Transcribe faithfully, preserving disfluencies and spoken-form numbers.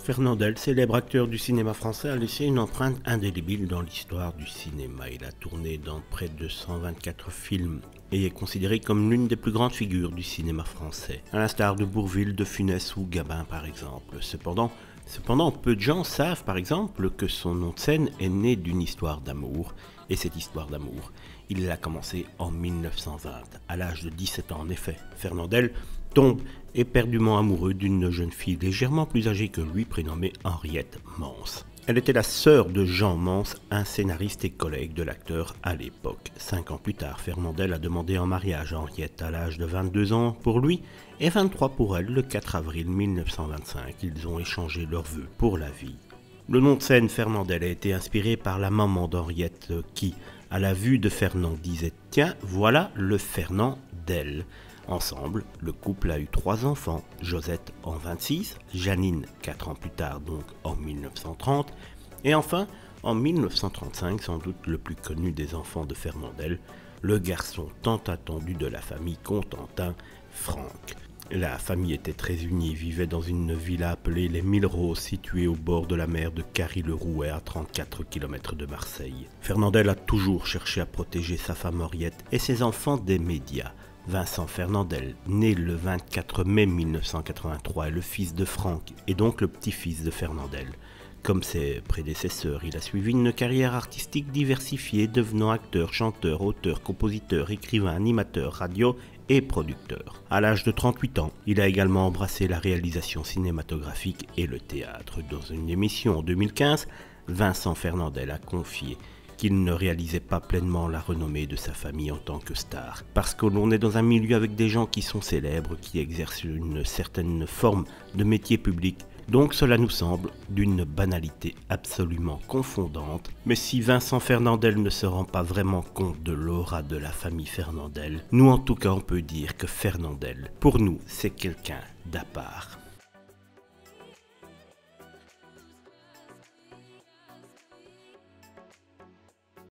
Fernandel, célèbre acteur du cinéma français, a laissé une empreinte indélébile dans l'histoire du cinéma. Il a tourné dans près de cent vingt-quatre films et est considéré comme l'une des plus grandes figures du cinéma français, à l'instar de Bourvil, de Funès ou Gabin par exemple. Cependant, cependant, peu de gens savent par exemple que son nom de scène est né d'une histoire d'amour, et cette histoire d'amour, il l'a commencé en mille neuf cent vingt, à l'âge de dix-sept ans en effet. Fernandel tombe éperdument amoureux d'une jeune fille légèrement plus âgée que lui, prénommée Henriette Mance. Elle était la sœur de Jean Mance, un scénariste et collègue de l'acteur à l'époque. Cinq ans plus tard, Fernandel a demandé en mariage à Henriette à l'âge de vingt-deux ans pour lui et vingt-trois pour elle le quatre avril mille neuf cent vingt-cinq. Ils ont échangé leurs vœux pour la vie. Le nom de scène Fernandel a été inspiré par la maman d'Henriette qui, à la vue de Fernand, disait « Tiens, voilà le Fernand d'elle ». Ensemble, le couple a eu trois enfants, Josette en vingt-six, Janine quatre ans plus tard, donc en mille neuf cent trente, et enfin, en mille neuf cent trente-cinq, sans doute le plus connu des enfants de Fernandel, le garçon tant attendu de la famille Contentin, Franck. La famille était très unie, vivait dans une villa appelée les Mille Roses, située au bord de la mer de Carry-le-Rouet, à trente-quatre kilomètres de Marseille. Fernandel a toujours cherché à protéger sa femme Henriette et ses enfants des médias. Vincent Fernandel, né le vingt-quatre mai mille neuf cent quatre-vingt-trois, est le fils de Franck et donc le petit-fils de Fernandel. Comme ses prédécesseurs, il a suivi une carrière artistique diversifiée, devenant acteur, chanteur, auteur, compositeur, écrivain, animateur, radio et producteur. À l'âge de trente-huit ans, il a également embrassé la réalisation cinématographique et le théâtre. Dans une émission en deux mille quinze, Vincent Fernandel a confié qu'il ne réalisait pas pleinement la renommée de sa famille en tant que star. Parce que l'on est dans un milieu avec des gens qui sont célèbres, qui exercent une certaine forme de métier public. Donc cela nous semble d'une banalité absolument confondante. Mais si Vincent Fernandel ne se rend pas vraiment compte de l'aura de la famille Fernandel, nous en tout cas on peut dire que Fernandel, pour nous, c'est quelqu'un d'à part.